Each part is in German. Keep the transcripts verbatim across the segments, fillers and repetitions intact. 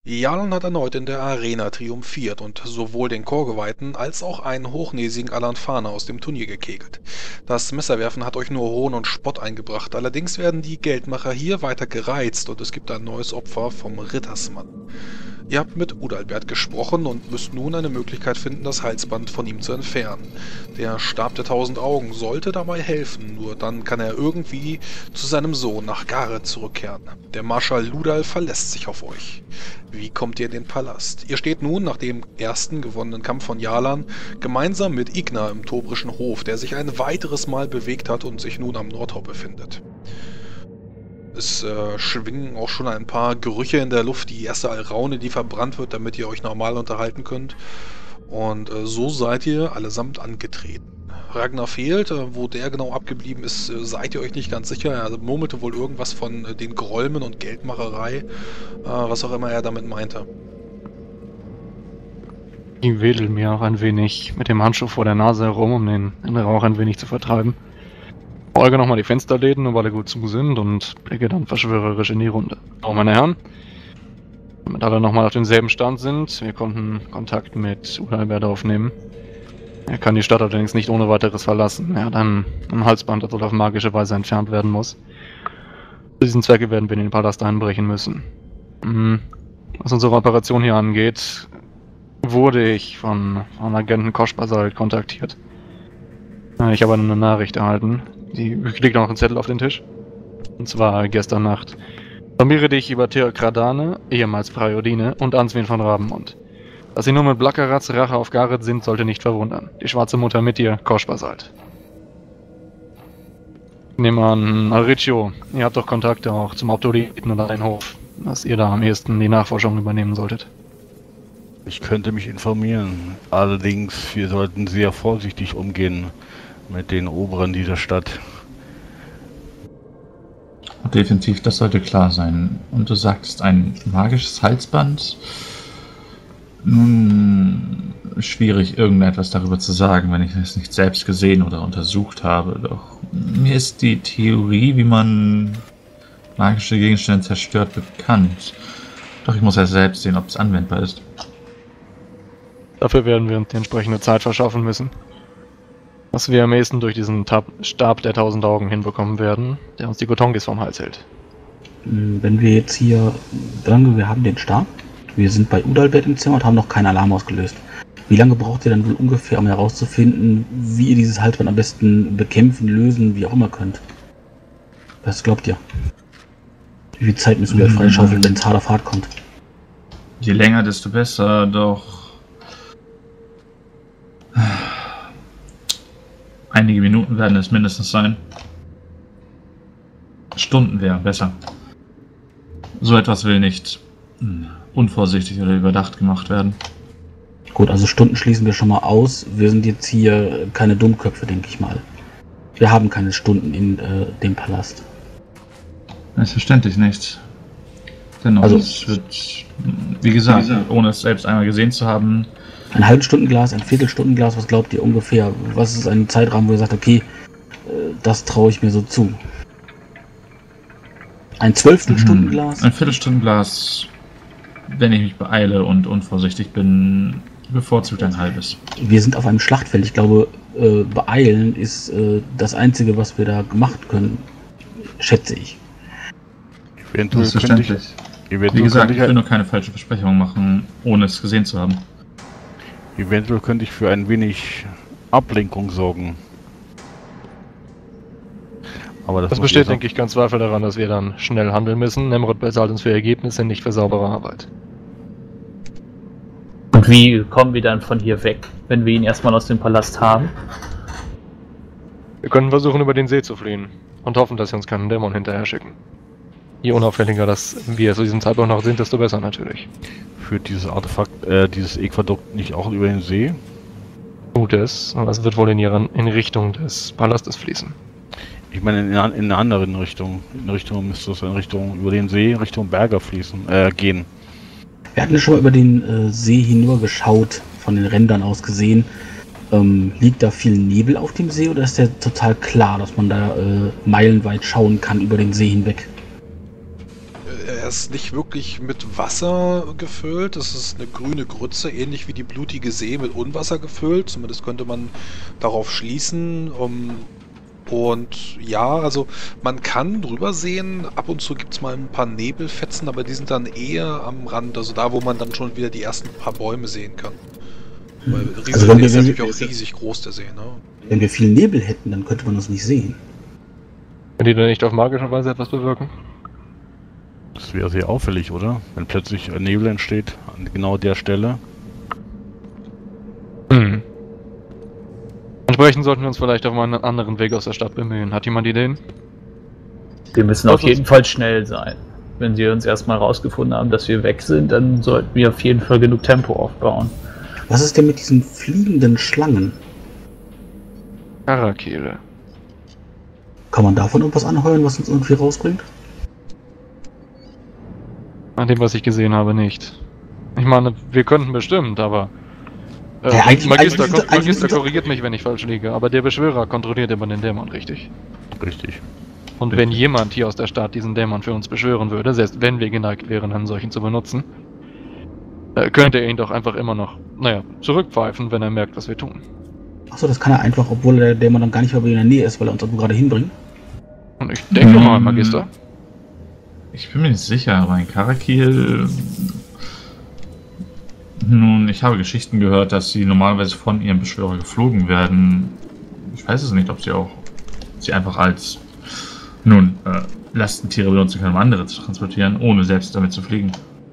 Jalon hat erneut in der Arena triumphiert und sowohl den Chorgeweihten als auch einen hochnäsigen Alanfana aus dem Turnier gekegelt. Das Messerwerfen hat euch nur Hohn und Spott eingebracht, allerdings werden die Geldmacher hier weiter gereizt und es gibt ein neues Opfer vom Rittersmann. Ihr habt mit Udalbert gesprochen und müsst nun eine Möglichkeit finden, das Halsband von ihm zu entfernen. Der Stab der tausend Augen sollte dabei helfen, nur dann kann er irgendwie zu seinem Sohn nach Gareth zurückkehren. Der Marschall Ludal verlässt sich auf euch. Wie kommt ihr in den Palast? Ihr steht nun, nach dem ersten gewonnenen Kampf von Jalan, gemeinsam mit Ignar im tobrischen Hof, der sich ein weiteres Mal bewegt hat und sich nun am Nordhau befindet. Es äh, schwingen auch schon ein paar Gerüche in der Luft, die erste Alraune, die verbrannt wird, damit ihr euch normal unterhalten könnt. Und äh, so seid ihr allesamt angetreten. Ragnar fehlt, äh, wo der genau abgeblieben ist, äh, seid ihr euch nicht ganz sicher. Er murmelte wohl irgendwas von äh, den Grolmen und Geldmacherei, äh, was auch immer er damit meinte. Ich wedel mir auch ein wenig mit dem Handschuh vor der Nase herum, um den, den Rauch ein wenig zu vertreiben. Folge nochmal die Fensterläden, ob alle gut zu sind, und blicke dann verschwörerisch in die Runde. Oh, meine Herren, damit alle nochmal auf demselben Stand sind, wir konnten Kontakt mit Udalbert aufnehmen. Er kann die Stadt allerdings nicht ohne weiteres verlassen. Er hat ein, ein Halsband, das wohl auf magische Weise entfernt werden muss. Zu diesen Zwecke werden wir in den Palast einbrechen müssen. Hm. Was unsere Operation hier angeht, wurde ich von, von Agenten Koschbasalt kontaktiert. Ich habe eine Nachricht erhalten. Die liegt noch ein Zettel auf den Tisch. Und zwar gestern Nacht. Informiere dich über Theokradane, ehemals Praiodine, und Answin von Rabenmund. Dass sie nur mit Blackerats Rache auf Gareth sind, sollte nicht verwundern. Die schwarze Mutter mit dir, Koschbasalt. Ich nehme an, Alriccio, ihr habt doch Kontakte auch zum Autoriten oder den Hof, dass ihr da am ehesten die Nachforschung übernehmen solltet. Ich könnte mich informieren. Allerdings, wir sollten sehr vorsichtig umgehen mit den Oberen dieser Stadt. Definitiv, das sollte klar sein. Und du sagst, ein magisches Halsband? Nun, schwierig, irgendetwas darüber zu sagen, wenn ich es nicht selbst gesehen oder untersucht habe. Doch mir ist die Theorie, wie man magische Gegenstände zerstört, bekannt. Doch ich muss ja selbst sehen, ob es anwendbar ist. Dafür werden wir uns die entsprechende Zeit verschaffen müssen. Was wir am ehesten durch diesen Tab Stab der tausend Augen hinbekommen werden, der uns die Gotongis vom Hals hält. Wenn wir jetzt hier, sagen wir, wir haben den Stab, wir sind bei Udalbert im Zimmer und haben noch keinen Alarm ausgelöst. Wie lange braucht ihr dann wohl ungefähr, um herauszufinden, wie ihr dieses Halsband am besten bekämpfen, lösen, wie auch immer könnt? Was glaubt ihr? Wie viel Zeit müssen wir mhm. freischaufeln, wenn es hart auf hart kommt? Je länger, desto besser, doch einige Minuten werden es mindestens sein. Stunden wäre besser. So etwas will nicht unvorsichtig oder überdacht gemacht werden. Gut, also Stunden schließen wir schon mal aus. Wir sind jetzt hier keine Dummköpfe, denke ich mal. Wir haben keine Stunden in äh, dem Palast. Selbstverständlich nicht. Dennoch, also, es wird, wie gesagt, wie gesagt, ohne es selbst einmal gesehen zu haben. Ein Halbstundenglas, ein Viertelstundenglas, was glaubt ihr ungefähr? Was ist ein Zeitrahmen, wo ihr sagt, okay, das traue ich mir so zu? Ein Zwölftelstundenglas? Ein Viertelstundenglas, wenn ich mich beeile und unvorsichtig bin, bevorzugt ein halbes. Wir sind auf einem Schlachtfeld. Ich glaube, beeilen ist das Einzige, was wir da gemacht können, schätze ich. Eventuell könnte ich, eventuell wie gesagt, ich, ich will nur keine falschen Versprechungen machen, ohne es gesehen zu haben. Eventuell könnte ich für ein wenig Ablenkung sorgen. Aber das, das besteht, denke ich, kein Zweifel daran, dass wir dann schnell handeln müssen. Nemrod bezahlt uns für Ergebnisse, nicht für saubere Arbeit. Und wie kommen wir dann von hier weg, wenn wir ihn erstmal aus dem Palast haben? Wir können versuchen, über den See zu fliehen und hoffen, dass sie uns keinen Dämon hinterher schicken. Je unauffälliger, dass wir zu diesem Zeitpunkt noch sind, desto besser natürlich. Führt dieses Artefakt, äh, dieses Äquadukt nicht auch über den See? Tut es, aber es wird wohl in, ihren, in Richtung des Palastes fließen. Ich meine, in, in eine andere Richtung. In Richtung müsste es in Richtung über den See, Richtung Berger fließen, äh, gehen. Wir hatten schon mal über den äh, See hinüber geschaut, von den Rändern aus gesehen. Ähm, liegt da viel Nebel auf dem See oder ist der total klar, dass man da äh, meilenweit schauen kann über den See hinweg? er ist nicht wirklich mit Wasser gefüllt. Das ist eine grüne Grütze, ähnlich wie die blutige See mit Unwasser gefüllt. Zumindest könnte man darauf schließen. Um, und ja, also man kann drüber sehen. Ab und zu gibt es mal ein paar Nebelfetzen, aber die sind dann eher am Rand. Also da, wo man dann schon wieder die ersten paar Bäume sehen kann. Weil riesig, Also wenn wir- ist wenn natürlich wir- auch riesig groß, der See, ne? Wenn wir viel Nebel hätten, dann könnte man uns nicht sehen. Können die da nicht auf magische Weise etwas bewirken? Das wäre sehr auffällig, oder? Wenn plötzlich ein Nebel entsteht an genau der Stelle. Hm. Entsprechend sollten wir uns vielleicht auf einen anderen Weg aus der Stadt bemühen. Hat jemand Ideen? Wir müssen Das auf jeden Fall schnell sein. Wenn sie uns erstmal rausgefunden haben, dass wir weg sind, dann sollten wir auf jeden Fall genug Tempo aufbauen. Was ist denn mit diesen fliegenden Schlangen? Karakele. Kann man davon irgendwas anheuern, was uns irgendwie rausbringt? An dem, was ich gesehen habe, nicht. Ich meine, wir könnten bestimmt, aber... Äh, Ja, eigentlich- Magister, eigentlich- Ko- eigentlich- Magister korrigiert mich, wenn ich falsch liege, aber der Beschwörer kontrolliert immer den Dämon, richtig? Richtig. Und wenn jemand hier aus der Stadt diesen Dämon für uns beschwören würde, selbst wenn wir geneigt wären, einen solchen zu benutzen, äh, könnte er ihn doch einfach immer noch, naja, zurückpfeifen, wenn er merkt, was wir tun. Achso, das kann er einfach, obwohl der Dämon dann gar nicht mehr bei in der Nähe ist, weil er uns da gerade hinbringt. Und ich denke mal, Mm. Magister. Ich bin mir nicht sicher, aber in Karakil. Nun, ich habe Geschichten gehört, dass sie normalerweise von ihrem Beschwörer geflogen werden. Ich weiß es nicht, ob sie auch sie einfach als nun äh, Lastentiere benutzen können, um andere zu transportieren, ohne selbst damit zu fliegen.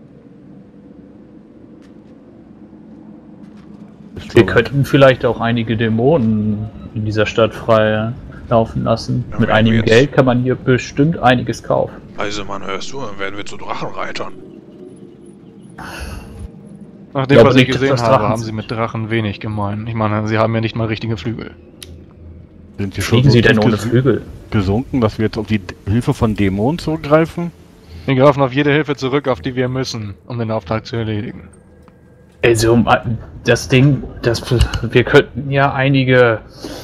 Ich Wir glaube, könnten vielleicht auch einige Dämonen in dieser Stadt frei laufen lassen. Ja, Mit wenn einigem wir jetzt- Geld kann man hier bestimmt einiges kaufen. Also Mann, hörst du, dann werden wir zu Drachenreitern. Nach dem, Ja, was aber ich nicht, dass gesehen das habe, Drachen haben sind. sie mit Drachen wenig gemein. Ich meine, sie haben ja nicht mal richtige Flügel. sind sie schon Fliegen so sie denn tief ohne ges- Flügel? gesunken, dass wir jetzt auf die D- Hilfe von Dämonen zurückgreifen? Wir greifen auf jede Hilfe zurück, auf die wir müssen, um den Auftrag zu erledigen. Also, das Ding, das, wir könnten ja einige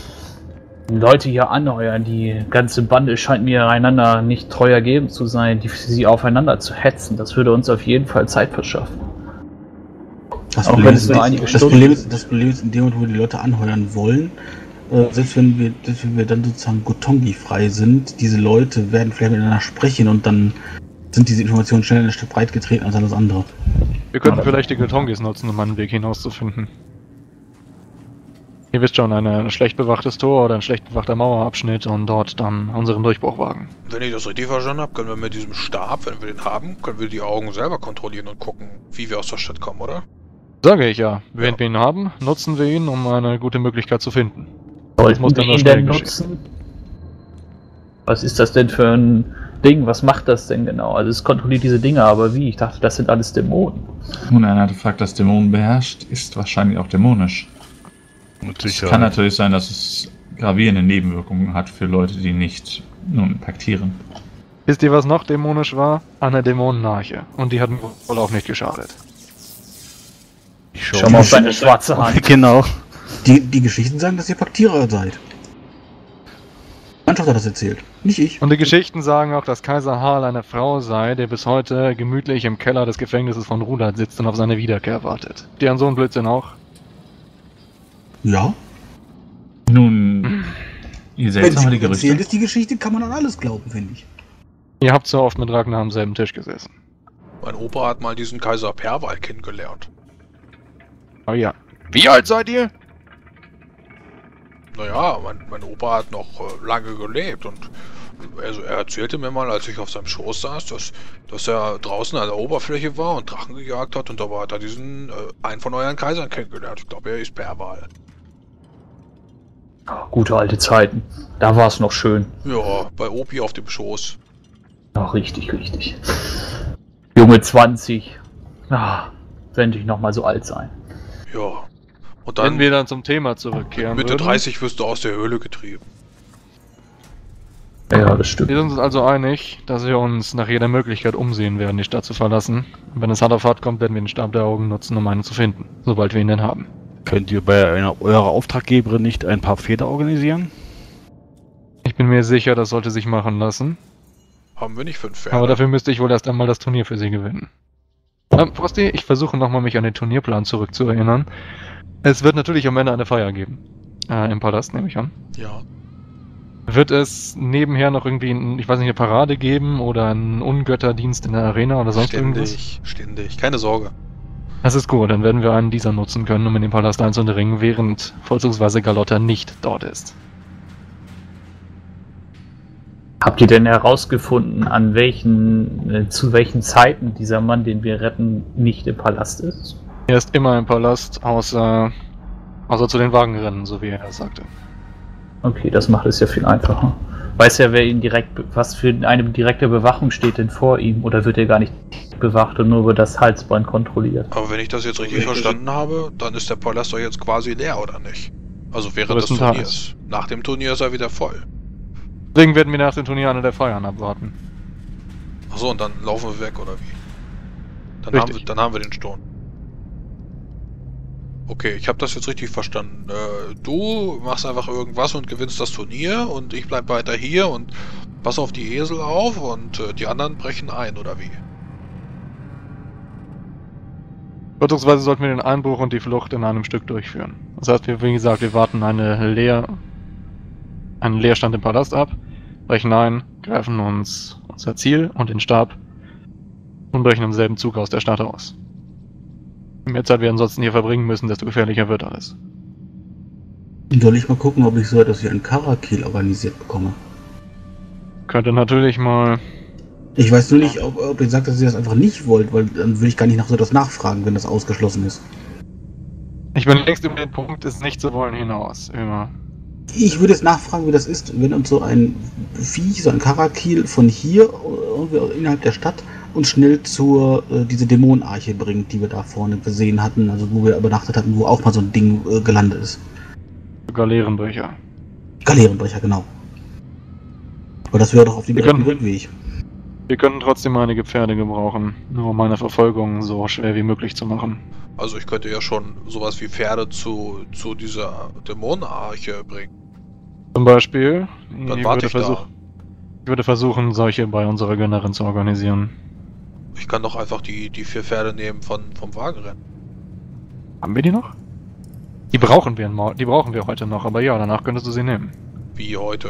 Leute hier anheuern. Die ganze Bande scheint mir einander nicht treu ergeben zu sein, die, sie aufeinander zu hetzen. Das würde uns auf jeden Fall Zeit verschaffen. Das Auch Problem wenn ist, es nur einige das Stunden Problem ist, das Problem ist, in dem Moment, wo wir die Leute anheuern wollen, äh, selbst wenn wir, selbst wenn wir dann sozusagen Gotongi frei sind, diese Leute werden vielleicht miteinander sprechen und dann sind diese Informationen schnell in der Stadt breit getreten als alles andere. Wir könnten Aber- vielleicht die Gotongis nutzen, um einen Weg hinauszufinden. Ihr wisst schon, eine, ein schlecht bewachtes Tor oder ein schlecht bewachter Mauerabschnitt und dort dann unseren Durchbruch wagen. Wenn ich das richtig verstanden habe, können wir mit diesem Stab, wenn wir den haben, können wir die Augen selber kontrollieren und gucken, wie wir aus der Stadt kommen, oder? Sage ich ja. Wenn Ja. wir ihn haben, nutzen wir ihn, um eine gute Möglichkeit zu finden. Sollten muss wir dann nur ihn schnell denn geschehen. nutzen? Was ist das denn für ein Ding? Was macht das denn genau? Also es kontrolliert diese Dinge, aber wie? Ich dachte, das sind alles Dämonen. Nun, ein Artefakt, das Dämonen beherrscht, ist wahrscheinlich auch dämonisch. Mit Es Sicherheit. kann natürlich sein, dass es gravierende Nebenwirkungen hat für Leute, die nicht nun paktieren. Wisst ihr, was noch dämonisch war? Eine Dämonenarche. Und die hat mir wohl auch nicht geschadet. Ich Schau mal auf seine schwarze Hand. Genau. Die, die Geschichten sagen, dass ihr Paktierer seid. Mannschaft hat das erzählt, nicht ich. Und die Geschichten sagen auch, dass Kaiser Harl eine Frau sei, der bis heute gemütlich im Keller des Gefängnisses von Rudat sitzt und auf seine Wiederkehr wartet. Die an so einen Blödsinn auch? Ja. Nun, je Wenn seltsamer die sie erzählt Gerüchte. ist, die Geschichte, kann man an alles glauben, finde ich. Ihr habt so oft mit Ragnar am selben Tisch gesessen. Mein Opa hat mal diesen Kaiser Perwal kennengelernt. Oh ja. Wie alt seid ihr? Naja, mein, mein Opa hat noch äh, lange gelebt und also er erzählte mir mal, als ich auf seinem Schoß saß, dass, dass er draußen an der Oberfläche war und Drachen gejagt hat und dabei hat er diesen, äh, einen von euren Kaisern kennengelernt. Ich glaube, er ist Perwal. Gute alte Zeiten. Da war es noch schön. Ja, bei Opi auf dem Schoß. Ach, richtig, richtig. Junge zwanzig. Ah, könnte ich noch mal so alt sein. Ja. Und Wenn dann wir dann zum Thema zurückkehren Mitte würden. dreißig wirst du aus der Höhle getrieben. Ja, das stimmt. Wir sind uns also einig, dass wir uns nach jeder Möglichkeit umsehen werden, die Stadt zu verlassen. Und wenn es hart auf hart kommt, werden wir den Stab der Augen nutzen, um einen zu finden, sobald wir ihn denn haben. Könnt ihr bei einer eurer Auftraggeberin nicht ein paar Pferde organisieren? Ich bin mir sicher, das sollte sich machen lassen. Haben wir nicht fünf Pferde. Aber dafür müsste ich wohl erst einmal das Turnier für sie gewinnen. Ähm, Frosty, ich versuche nochmal mich an den Turnierplan zurückzuerinnern. Es wird natürlich am Ende eine Feier geben. Äh, im Palast, nehme ich an. Ja. Wird es nebenher noch irgendwie, ein, ich weiß nicht, eine Parade geben oder einen Ungötterdienst in der Arena oder sonst irgendwas? Ständig, ständig. Keine Sorge. Das ist gut, dann werden wir einen dieser nutzen können, um in den Palast einzudringen, während vorzugsweise Galotta nicht dort ist. Habt ihr denn herausgefunden, an welchen, äh, zu welchen Zeiten dieser Mann, den wir retten, nicht im Palast ist? Er ist immer im Palast, außer, außer zu den Wagenrennen, so wie er sagte. Okay, das macht es ja viel einfacher. Weiß er, wer ihn direkt, was für eine direkte Bewachung steht denn vor ihm? Oder wird er gar nicht bewacht und nur über das Halsband kontrolliert? Aber wenn ich das jetzt richtig verstanden habe, dann ist der Palast doch jetzt quasi leer, oder nicht? Also während des Größtenteils. Turniers. Nach dem Turnier ist er wieder voll. Deswegen werden wir nach dem Turnier eine der Feiern abwarten. Achso, und dann laufen wir weg, oder wie? Dann, Richtig. haben wir, dann haben wir den Sturm. Okay, ich habe das jetzt richtig verstanden. Äh, du machst einfach irgendwas und gewinnst das Turnier und ich bleib weiter hier und pass auf die Esel auf und äh, die anderen brechen ein, oder wie? Vorzugsweise sollten wir den Einbruch und die Flucht in einem Stück durchführen. Das heißt, wir, wie gesagt, wir warten eine Leer, einen Leerstand im Palast ab, brechen ein, greifen uns unser Ziel und den Stab und brechen im selben Zug aus der Stadt aus. Je mehr Zeit wir ansonsten hier verbringen müssen, desto gefährlicher wird alles. Soll ich mal gucken, ob ich so etwas wie ein Karakil organisiert bekomme? Könnte natürlich mal... Ich weiß nur nicht, ob, ob ihr sagt, dass ihr das einfach nicht wollt, weil dann will ich gar nicht nach so etwas nachfragen, wenn das ausgeschlossen ist. Ich bin längst über den Punkt, es nicht zu wollen, hinaus. Immer. Ich würde jetzt nachfragen, wie das ist, wenn uns so ein Viech, so ein Karakil von hier irgendwie innerhalb der Stadt uns schnell zur äh, diese Dämonenarche bringt, die wir da vorne gesehen hatten, also wo wir übernachtet hatten, wo auch mal so ein Ding äh, gelandet ist. Galeerenbrecher. Galeerenbrecher, genau. Aber das wäre doch auf dem Wir direkten können- Rückweg. Wir können trotzdem einige Pferde gebrauchen, nur um eine Verfolgung so schwer wie möglich zu machen. Also ich könnte ja schon sowas wie Pferde zu, zu dieser Dämonenarche bringen. Zum Beispiel, Dann ich warte würde, ich da. versuch, ich würde versuchen, solche bei unserer Gönnerin zu organisieren. Ich kann doch einfach die, die vier Pferde nehmen von, vom Wagenrennen. Haben wir die noch? Die brauchen wir, mo- die brauchen wir heute noch, aber ja, danach könntest du sie nehmen. Wie heute.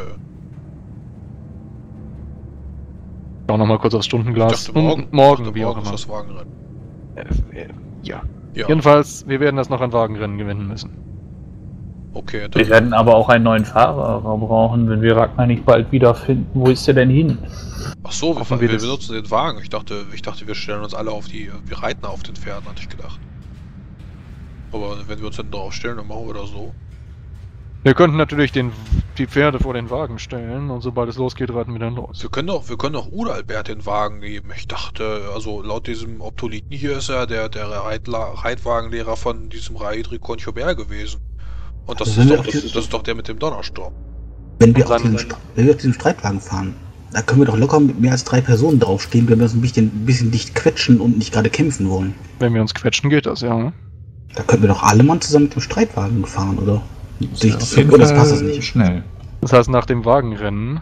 Schau nochmal kurz aufs Ich Stundenglas. dachte morgen, Und morgen, ich dachte, wie morgen auch ist immer. das Wagenrennen. Äh, äh, ja. Ja, Jedenfalls, wir werden das noch ein Wagenrennen gewinnen müssen. okay. Wir Dann, werden aber auch einen neuen Fahrer brauchen, wenn wir Ragnar nicht bald wiederfinden. Wo ist der denn hin? ach so, wir, Hoffen wir, wir das. benutzen den Wagen. Ich dachte, ich dachte, wir stellen uns alle auf die, wir reiten auf den Pferden, hatte ich gedacht. Aber wenn wir uns hinten drauf stellen, dann machen wir das so. Wir könnten natürlich den, die Pferde vor den Wagen stellen und sobald es losgeht, reiten wir dann los. Wir können doch, wir können doch Udalbert den Wagen geben. Ich dachte, also laut diesem Optoliten hier ist er der, der Reitla Reitwagenlehrer von diesem Raedri Conchobert gewesen. Und das, Also ist wenn doch, wir- das, das ist doch der mit dem Donnersturm. Wenn wir, auf Dann- diesem, Stre- wenn wir auf diesem Streitwagen fahren, da können wir doch locker mit mehr als drei Personen draufstehen, wenn wir uns ein bisschen, ein bisschen dicht quetschen und nicht gerade kämpfen wollen. Wenn wir uns quetschen, geht das, ja. Da könnten wir doch alle Mann zusammen mit dem Streitwagen fahren, oder? Sehe ich Auf das, jeden oder das Fall passt das nicht? schnell. Das heißt, nach dem Wagenrennen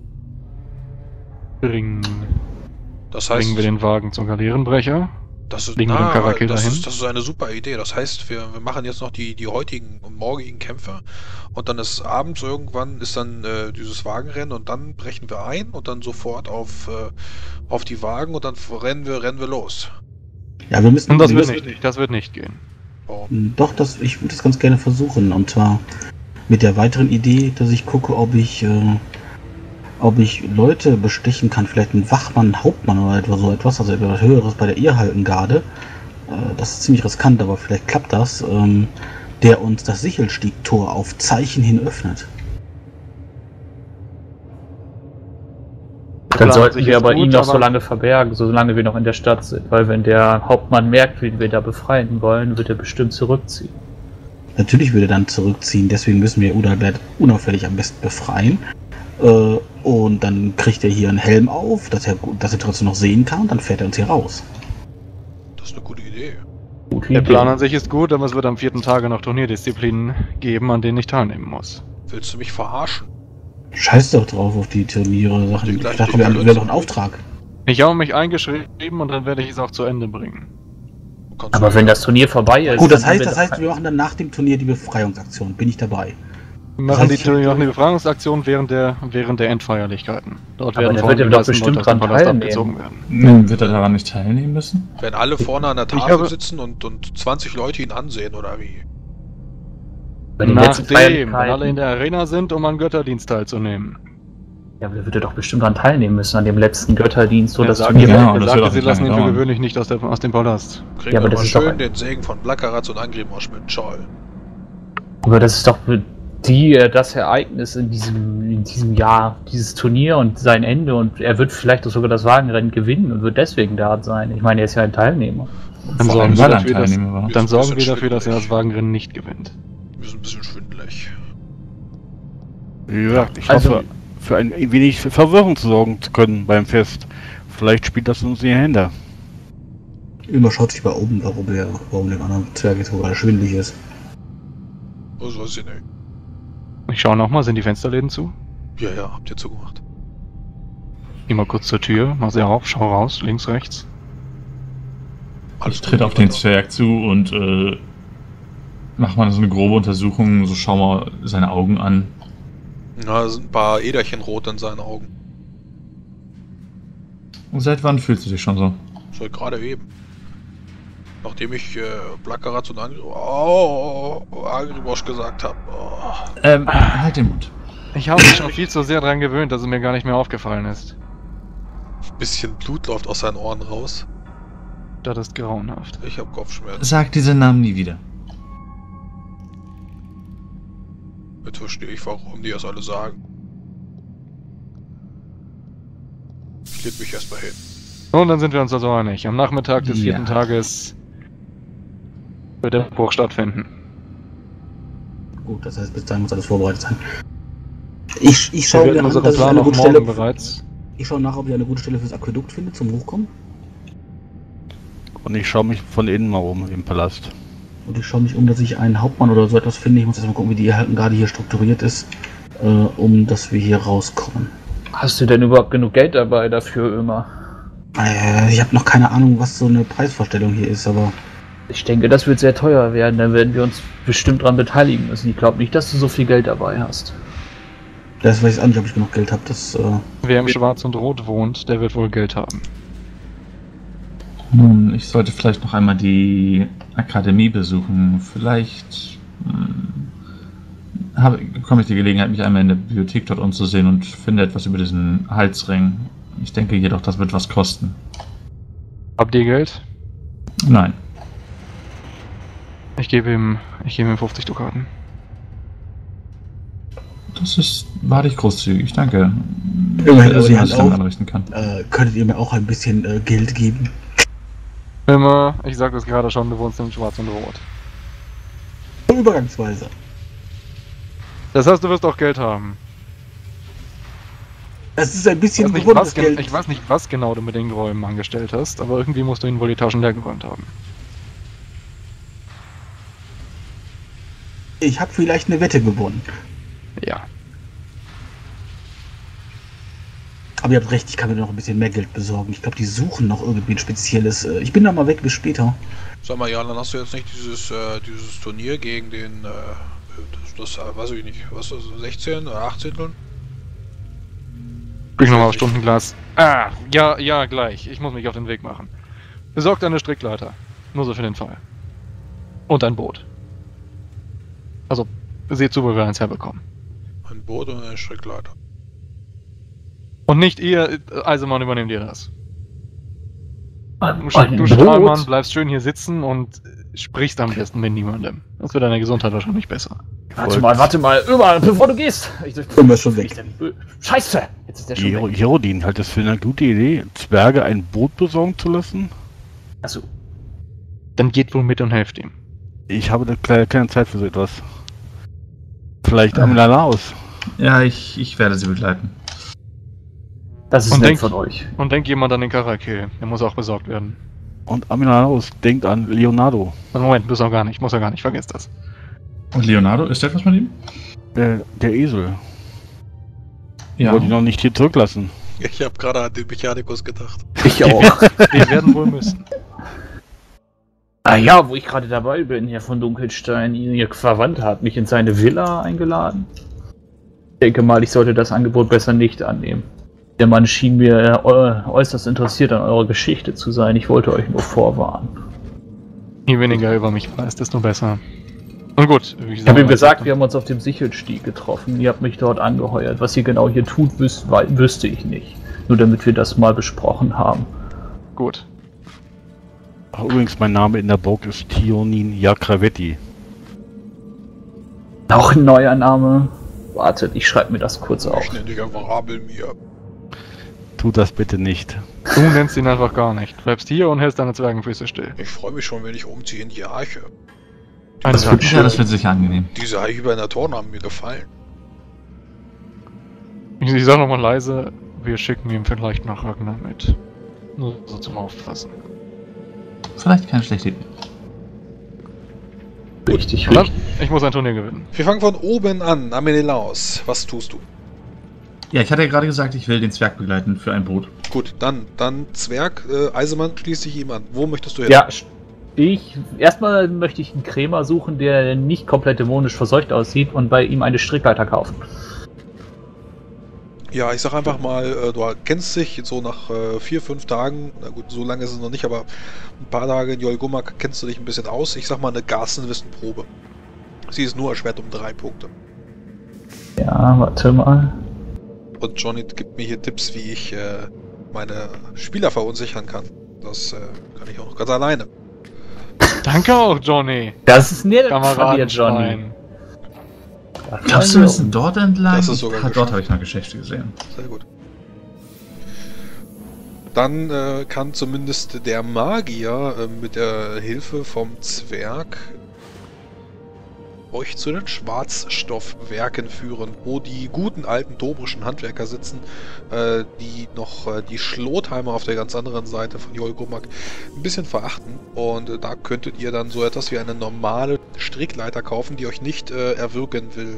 bringen, Das heißt, bringen wir den Wagen zum Galeerenbrecher. das ist, legen wir den ah, Karakil das, dahin. ist, das ist eine super Idee. Das heißt, wir, wir machen jetzt noch die, die heutigen und morgigen Kämpfe und dann ist abends irgendwann ist dann äh, dieses Wagenrennen und dann brechen wir ein und dann sofort auf, äh, auf die Wagen und dann rennen wir, rennen wir los. Ja, wir müssen. Und das wir wird müssen- nicht, das wird nicht gehen. Warum? Doch, das, ich würde das ganz gerne versuchen. Und zwar mit der weiteren Idee, dass ich gucke, ob ich, äh, ob ich Leute bestechen kann. Vielleicht einen Wachmann, einen Hauptmann oder etwa so etwas, also etwas Höheres bei der Ehrhaltengarde. Äh, das ist ziemlich riskant, aber vielleicht klappt das. Ähm, der uns das Sichelstiegtor auf Zeichen hin öffnet. Dann Plan sollten sich wir ist aber gut, ihn noch so aber- lange verbergen, solange wir noch in der Stadt sind. Weil wenn der Hauptmann merkt, wen wir da befreien wollen, wird er bestimmt zurückziehen. Natürlich würde er dann zurückziehen, deswegen müssen wir Udalbert unauffällig am besten befreien. Äh, und dann kriegt er hier einen Helm auf, dass er, dass er trotzdem noch sehen kann, und dann fährt er uns hier raus. Das ist eine gute Idee. Gute Der Idee. Plan an sich ist gut, aber es wird am vierten Tage noch Turnierdisziplinen geben, an denen ich teilnehmen muss. Willst du mich verarschen? Scheiß doch drauf auf die Turniere. Sachen. Die Ich gleichen dachte, wir haben Truppen wir haben doch einen Auftrag. Ich habe mich eingeschrieben und dann werde ich es auch zu Ende bringen. Kannst Aber du- wenn das Turnier vorbei ist. Gut, das dann haben heißt, wir das doch heißt, kein- wir machen dann nach dem Turnier die Befreiungsaktion. Bin ich dabei. Wir machen, heißt, die, ich- wir machen die Befragungsaktion während der, während der Endfeierlichkeiten. Dort Aber werden der vor wird allem ja die doch meisten bestimmt Leute aus dem dran Palast teilnehmen. abgezogen werden. Hm, Wird er daran nicht teilnehmen müssen? Wenn alle vorne an der Ich Tafel habe- sitzen und, und zwanzig Leute ihn ansehen, oder wie? Bei den letzten Nachdem, wenn Feierlichkeiten- alle in der Arena sind, um an Götterdienst teilzunehmen. Ja, aber der wird ja doch bestimmt dran teilnehmen müssen, an dem letzten Götterdienst, wo Er das sagt, Turnier. Ja, er und das sagte, wird auch sie nicht lassen ihn lange für dauern. gewöhnlich nicht aus, der, aus dem Palast. Kriegen Ja, aber wir das mal ist doch schön ein- den Segen von Blackeratz und Angrimosch mit Scholl. Aber das ist doch die, äh, das Ereignis in diesem, in diesem Jahr, dieses Turnier und sein Ende, und er wird vielleicht auch sogar das Wagenrennen gewinnen und wird deswegen da sein. Ich meine, er ist ja ein Teilnehmer. Dann Vor sorgen allem, wir weil er dafür, dass, Teilnehmer war. Ist dann ein sorgen wir bisschen dafür, dass er das schwindelig. Wagenrennen nicht gewinnt. Wir sind ein bisschen schwindelig. Wie gesagt, ich Also- hoffe, für ein wenig Verwirrung zu sorgen zu können beim Fest. Vielleicht spielt das uns in die Hände. Immer schaut sich bei oben, warum der, warum dem anderen Zwerg jetzt gerade schwindelig ist. Was weiß ich nicht. Ich schaue nochmal, sind die Fensterläden zu? Ja, ja, habt ihr zugemacht. Geh mal kurz zur Tür, mach sie auf, schau raus, links, rechts. Ich trete auf den Zwerg zu und äh, mach mal so eine grobe Untersuchung, so schau mal seine Augen an. Ja, da sind ein paar Äderchen rot in seinen Augen. Und seit wann fühlst du dich schon so? So gerade eben. Nachdem ich äh, Blackeratz und Angri oh, Angrimosch gesagt habe. Oh. Ähm, halt den Mund. Ich habe mich schon viel zu sehr daran gewöhnt, dass es mir gar nicht mehr aufgefallen ist. Ein bisschen Blut läuft aus seinen Ohren raus. Das ist grauenhaft. Ich habe Kopfschmerzen. Sag diese Namen nie wieder. Jetzt verstehe ich, warum die das alle sagen. Ich leg mich erstmal hin. Und dann sind wir uns also einig. Am Nachmittag des Ja. vierten Tages wird der Bruch stattfinden. Gut, das heißt, bis dahin muss alles vorbereitet sein. Ich, ich Wir schaue mir werden an, unseren dass ich Plan eine auch gute morgen Stelle. bereits. Ich schaue nach, ob ich eine gute Stelle fürs Aquädukt finde, zum Hochkommen. Und ich schaue mich von innen mal um im Palast. Und ich schaue mich um, dass ich einen Hauptmann oder so etwas finde. Ich muss erstmal gucken, wie die halt gerade hier strukturiert ist, äh, um dass wir hier rauskommen. Hast du denn überhaupt genug Geld dabei dafür immer? Äh, ich habe noch keine Ahnung, was so eine Preisvorstellung hier ist, aber Ich denke, das wird sehr teuer werden, dann werden wir uns bestimmt dran beteiligen müssen. Ich glaube nicht, dass du so viel Geld dabei hast. das weiß ich auch nicht, ob ich genug Geld habe. Das, äh, Wer im Schwarz und Rot wohnt, der wird wohl Geld haben. Nun, ich sollte vielleicht noch einmal die Akademie besuchen. Vielleicht hm, habe, bekomme ich die Gelegenheit, mich einmal in der Bibliothek dort umzusehen und finde etwas über diesen Halsring. Ich denke jedoch, das wird was kosten. Habt ihr Geld? Nein. Ich gebe ihm, ich gebe ihm fünfzig Dukaten. Das ist wahrlich großzügig, danke. Immerhin, Ich aber die was hat ich damit auch- anrichten kann. äh, könntet ihr mir auch ein bisschen äh, Geld geben? Immer, ich sagte es gerade schon, du wohnst im Schwarz und Rot. Übergangsweise. Das heißt, du wirst auch Geld haben. Das ist ein Ich bisschen weiß, nicht, gewonnenes was, gen- Geld. ich weiß nicht, was genau du mit den Räumen angestellt hast, aber irgendwie musst du ihnen wohl die Taschen leer geräumt haben. Ich habe vielleicht eine Wette gewonnen. Ja. Aber ihr habt recht, ich kann mir noch ein bisschen mehr Geld besorgen. Ich glaube, die suchen noch irgendwie ein spezielles. Äh, ich bin da mal weg, bis später. Sag mal, Jan, dann hast du jetzt nicht dieses, äh, dieses Turnier gegen den, äh, das, das äh, weiß ich nicht, was ist das, sechzehn oder achtzehn? Sprich nochmal auf Stundenglas. Ah, ja, ja, gleich. Ich muss mich auf den Weg machen. Besorgt eine Strickleiter. Nur so für den Fall. Und ein Boot. Also, seht zu, wo wir eins herbekommen. Ein Boot und eine Strickleiter. Und nicht ihr, Eisenmann, übernehmt ihr das. Ein, Du, ein du Strahlmann, Boot? bleibst schön hier sitzen und sprichst am besten mit niemandem. Das wird deiner Gesundheit wahrscheinlich besser. Warte mal, warte mal, immer, bevor du gehst. Ich, Immer schon weg. Scheiße! Jetzt ist der schon Hero- weg. Herodin, halt das für eine gute Idee, Zwerge ein Boot besorgen zu lassen? Achso. Dann geht wohl mit und helft ihm. Ich habe da keine, keine Zeit für so etwas. Vielleicht am Lalaos. Ja, ich, ich werde sie begleiten. Das ist Und nett denk- von euch. Und denk jemand an den Karakil. Der muss auch besorgt werden. Und am Lalaos, denkt an Leonardo. Also Moment, muss auch gar nicht, muss er gar nicht, vergiss das. Und Leonardo, ist etwas mit ihm? Der, der Esel. Ja. Wollte ich noch nicht hier zurücklassen. Ich habe gerade an den Mechanikus gedacht. Ich auch. Wir werden wohl müssen. Ah ja, wo ich gerade dabei bin, Herr von Dunkelstein, Ihr Verwandter hat mich in seine Villa eingeladen. Ich denke mal, ich sollte das Angebot besser nicht annehmen. Der Mann schien mir äh, äußerst interessiert an eurer Geschichte zu sein. Ich wollte euch nur vorwarnen. Je weniger über mich weiß, desto besser. Und gut, wie ich habe ihm gesagt, wir haben uns auf dem Sichelstieg getroffen. Ihr habt mich dort angeheuert. Was ihr genau hier tut, wüs wüsste ich nicht. Nur damit wir das mal besprochen haben. Gut. Ach, übrigens, mein Name in der Burg ist Tionin Jakravetti. Auch ein neuer Name. Wartet, ich schreibe mir das kurz auf. Ich nenne dich einfach Abelmir. Tu das bitte nicht. Du nennst ihn einfach gar nicht. Bleibst hier und hältst deine Zwergenfüße still. Ich freue mich schon, wenn ich umziehe in die Arche. Das wird, ja, das wird sicher angenehm. Diese Eiche bei einer Torne haben mir gefallen. Ich, ich sag nochmal leise, wir schicken ihm vielleicht nach Ragnar mit. Nur so zum Aufpassen. Vielleicht keine schlechte Idee. Richtig, richtig. Ich muss ein Turnier gewinnen. Wir fangen von oben an. Amelilaus, was tust du? Ja, ich hatte ja gerade gesagt, ich will den Zwerg begleiten für ein Boot. Gut, dann, dann Zwerg, äh, Eisemann, schließ dich ihm an. Wo möchtest du hin? Ja, ich, erstmal möchte ich einen Krämer suchen, der nicht komplett dämonisch verseucht aussieht und bei ihm eine Strickleiter kaufen. Ja, ich sag einfach mal, äh, du kennst dich so nach äh, vier, fünf Tagen, na gut, so lange ist es noch nicht, aber ein paar Tage in Jolgummak kennst du dich ein bisschen aus. Ich sag mal eine Garstenwissenprobe. Sie ist nur erschwert um drei Punkte. Ja, warte mal. Und Johnny gibt mir hier Tipps, wie ich äh, meine Spieler verunsichern kann. Das äh, kann ich auch noch ganz alleine. Danke auch, Johnny. Das ist nett von dir, Johnny. Glaubst du, wir müssen dort entlang? Das ist sogar ah, dort habe ich mal Geschäfte gesehen. Sehr gut. Dann äh, kann zumindest der Magier äh, mit der Hilfe vom Zwerg euch zu den Schwarzstoffwerken führen, wo die guten alten dobrischen Handwerker sitzen, äh, die noch äh, die Schlotheimer auf der ganz anderen Seite von Jolgummak ein bisschen verachten. Und äh, da könntet ihr dann so etwas wie eine normale Strickleiter kaufen, die euch nicht äh, erwürgen will.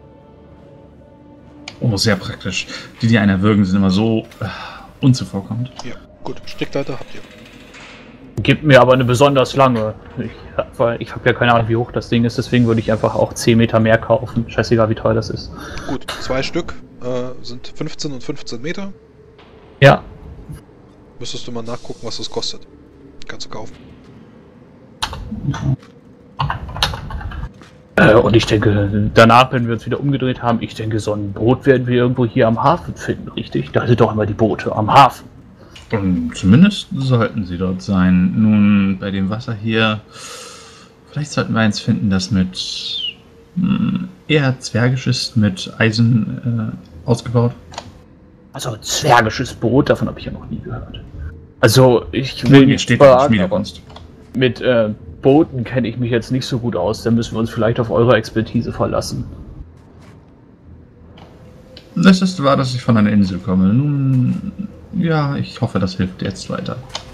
Oh, sehr praktisch. Die, die einen erwürgen, sind immer so äh, unzuvorkommend. Ja, gut, Strickleiter habt ihr. Gibt mir aber eine besonders lange. Ich, weil ich habe ja keine Ahnung, wie hoch das Ding ist, deswegen würde ich einfach auch zehn Meter mehr kaufen. Scheißegal, wie teuer das ist. Gut, zwei Stück äh, sind fünfzehn und fünfzehn Meter. Ja. Müsstest du mal nachgucken, was das kostet. Kannst du kaufen. Äh, und ich denke, danach, wenn wir uns wieder umgedreht haben, ich denke, so ein Boot werden wir irgendwo hier am Hafen finden, richtig? Da sind doch immer die Boote am Hafen. Und zumindest sollten sie dort sein. Nun, bei dem Wasser hier, vielleicht sollten wir eins finden, das mit mh, eher zwergisch ist, mit Eisen äh, ausgebaut. Also ein zwergisches Boot, davon habe ich ja noch nie gehört. Also ich will Hier nicht steht verraten, Schmiedekunst. mit äh, Booten kenne ich mich jetzt nicht so gut aus, da müssen wir uns vielleicht auf eure Expertise verlassen. Das ist wahr, dass ich von einer Insel komme. Nun, ja, ich hoffe, das hilft jetzt weiter.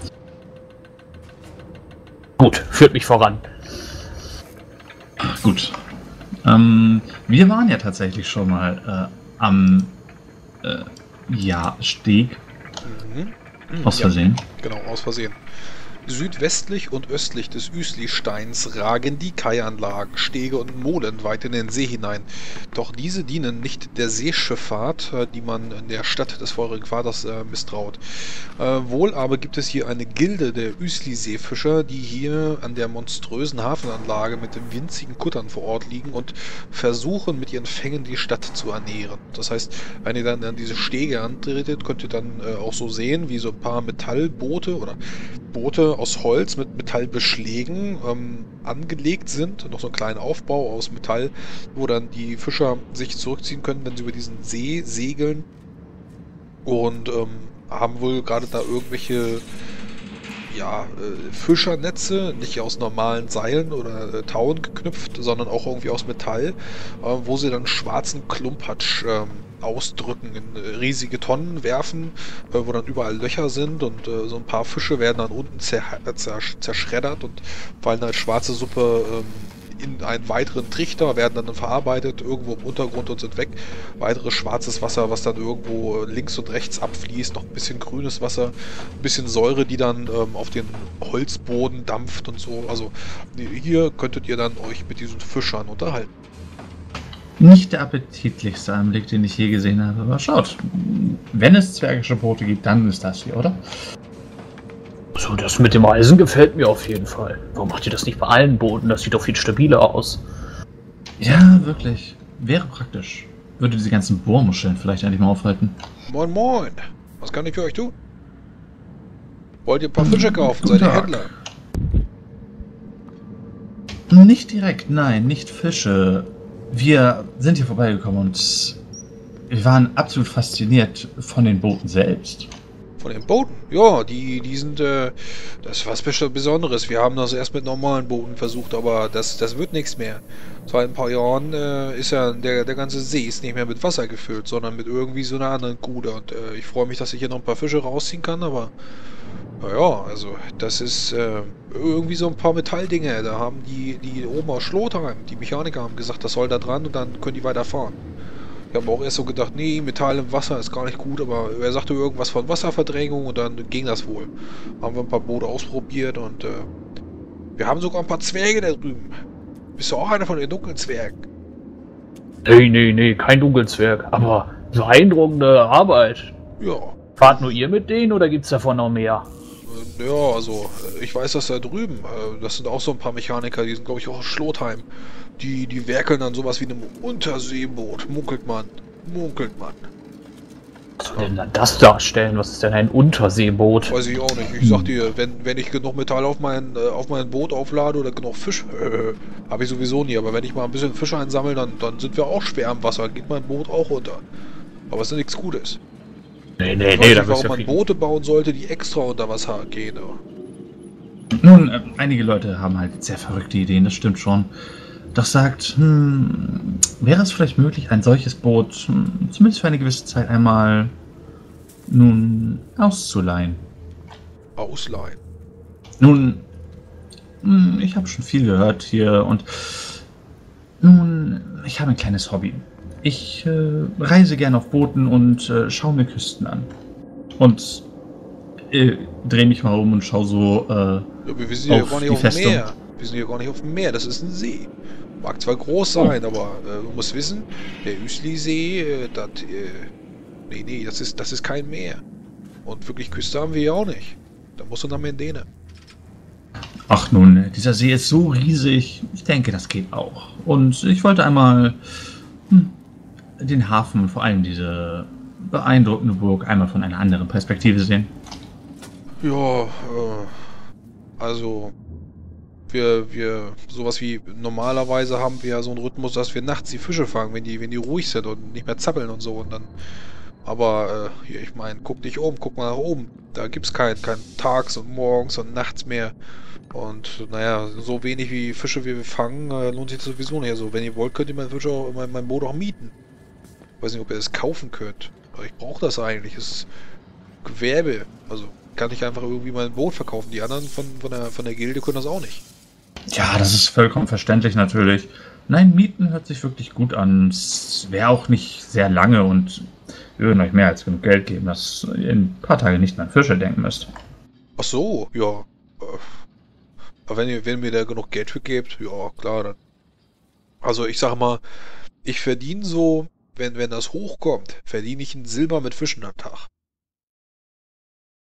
Gut, führt mich voran. Ach, gut. Ähm, wir waren ja tatsächlich schon mal äh, am äh, ja, Steg. Mhm. Mhm, Aus Versehen. Ja, genau, aus Versehen. Südwestlich und östlich des Üsli-Steins ragen die Kaianlagen, Stege und Molen weit in den See hinein. Doch diese dienen nicht der Seeschifffahrt, die man in der Stadt des feurigen Vaters äh, misstraut. Äh, wohl aber gibt es hier eine Gilde der Üsli-Seefischer, die hier an der monströsen Hafenanlage mit den winzigen Kuttern vor Ort liegen und versuchen mit ihren Fängen die Stadt zu ernähren. Das heißt, wenn ihr dann an diese Stege antretet, könnt ihr dann äh, auch so sehen, wie so ein paar Metallboote oder Boote aus Holz mit Metallbeschlägen ähm, angelegt sind. Noch so einen kleinen Aufbau aus Metall, wo dann die Fischer sich zurückziehen können, wenn sie über diesen See segeln. Und ähm, haben wohl gerade da irgendwelche ja, äh, Fischernetze, nicht aus normalen Seilen oder äh, Tauen geknüpft, sondern auch irgendwie aus Metall, äh, wo sie dann schwarzen Klumpatsch ähm, ausdrücken, in äh, riesige Tonnen werfen, äh, wo dann überall Löcher sind und äh, so ein paar Fische werden dann unten zer zersch zerschreddert und fallen als schwarze Suppe ähm, in einen weiteren Trichter, werden dann verarbeitet, irgendwo im Untergrund und sind weg. Weiteres schwarzes Wasser, was dann irgendwo links und rechts abfließt, noch ein bisschen grünes Wasser, ein bisschen Säure, die dann ähm, auf den Holzboden dampft und so. Also hier könntet ihr dann euch mit diesen Fischern unterhalten. Nicht der appetitlichste Anblick, den ich je gesehen habe, aber schaut, wenn es zwergische Boote gibt, dann ist das hier, oder? So, das mit dem Eisen gefällt mir auf jeden Fall. Warum macht ihr das nicht bei allen Booten? Das sieht doch viel stabiler aus. Ja, wirklich. Wäre praktisch. Würde diese ganzen Bohrmuscheln vielleicht endlich mal aufhalten. Moin moin, was kann ich für euch tun? Wollt ihr ein paar Fische kaufen? Guten Seid ihr Tag. Händler? Nicht direkt, nein, nicht Fische. Wir sind hier vorbeigekommen und wir waren absolut fasziniert von den Booten selbst. Von den Booten? Ja, die, die sind, äh, das ist was Besonderes. Wir haben das erst mit normalen Booten versucht, aber das, das wird nichts mehr. Seit ein paar Jahren äh, ist ja der, der ganze See ist nicht mehr mit Wasser gefüllt, sondern mit irgendwie so einer anderen Gude. Und äh, ich freue mich, dass ich hier noch ein paar Fische rausziehen kann, aber naja, also das ist äh, irgendwie so ein paar Metalldinge. Da haben die, die oben aus Schlotheim, die Mechaniker haben gesagt, das soll da dran und dann können die weiterfahren. Ich habe auch erst so gedacht, nee, Metall im Wasser ist gar nicht gut, aber er sagte irgendwas von Wasserverdrängung und dann ging das wohl. Haben wir ein paar Boote ausprobiert und äh, wir haben sogar ein paar Zwerge da drüben. Bist du auch einer von den dunklen Zwergen? Nee, nee, nee, kein Dunkelzwerg, aber beeindruckende Arbeit. Ja. Fahrt nur ihr mit denen oder gibt's davon noch mehr? Äh, Ja, also äh, ich weiß, dass da drüben, äh, das sind auch so ein paar Mechaniker, die sind glaube ich auch aus Schlotheim. Die, die werkeln dann sowas wie einem Unterseeboot. Munkelt man. Munkelt man. Was soll denn dann das darstellen? Was ist denn ein Unterseeboot? Weiß ich auch nicht. Ich sag dir, wenn, wenn ich genug Metall auf mein, äh, auf mein Boot auflade oder genug Fisch, äh, habe ich sowieso nie. Aber wenn ich mal ein bisschen Fisch einsammle, dann, dann sind wir auch schwer am Wasser. Geht mein Boot auch runter. Aber es ist nichts Gutes. Nee, nee, Ich nee, weiß da nicht, wirst warum du man Boote bauen sollte, die extra unter Wasser gehen. Aber Nun, äh, einige Leute haben halt sehr verrückte Ideen, das stimmt schon. Doch sagt, hm, wäre es vielleicht möglich, ein solches Boot hm, zumindest für eine gewisse Zeit einmal nun auszuleihen? ausleihen. Nun, hm, ich habe schon viel gehört hier und nun, ich habe ein kleines Hobby. Ich äh, reise gerne auf Booten und äh, schaue mir Küsten an. Und äh, drehe mich mal um und schaue so äh, Ja, wir sind hier auf gar nicht die auf dem Festung. Meer. Wir sind hier gar nicht auf dem Meer, das ist ein See. Mag zwar groß sein, Oh. aber äh, du musst wissen, der Üsli-See, äh, das, äh, nee, nee, das ist, das ist kein Meer. Und wirklich Küste haben wir ja auch nicht. Da musst du nach Mendene. Ach nun, dieser See ist so riesig. Ich denke, das geht auch. Und ich wollte einmal hm, den Hafen und vor allem diese beeindruckende Burg einmal von einer anderen Perspektive sehen. Ja, äh, also, wir, wir, sowas wie, normalerweise haben wir ja so einen Rhythmus, dass wir nachts die Fische fangen, wenn die, wenn die ruhig sind und nicht mehr zappeln und so und dann, aber, äh, hier, ich meine, guck dich um, guck mal nach oben. Da gibt's kein, kein Tags und morgens und nachts mehr. Und, naja, so wenig wie Fische wie wir fangen, äh, lohnt sich das sowieso nicht. Also, wenn ihr wollt, könnt ihr mein, Fische auch, mein, mein Boot auch mieten. Ich weiß nicht, ob ihr es kaufen könnt. Aber ich brauche das eigentlich. Es ist Gewerbe. Also, kann ich einfach irgendwie mein Boot verkaufen. Die anderen von, von, der, von der Gilde können das auch nicht. Ja, das ist vollkommen verständlich natürlich. Nein, Mieten hört sich wirklich gut an. Es wäre auch nicht sehr lange und wir würden euch mehr als genug Geld geben, dass ihr in ein paar Tage nicht mehr an Fische denken müsst. Ach so, ja. Äh, Aber wenn ihr, wenn mir da genug Geld für gebt, ja, klar, dann. Also ich sag mal, ich verdiene so, wenn, wenn das hochkommt, verdiene ich einen Silber mit Fischen am Tag.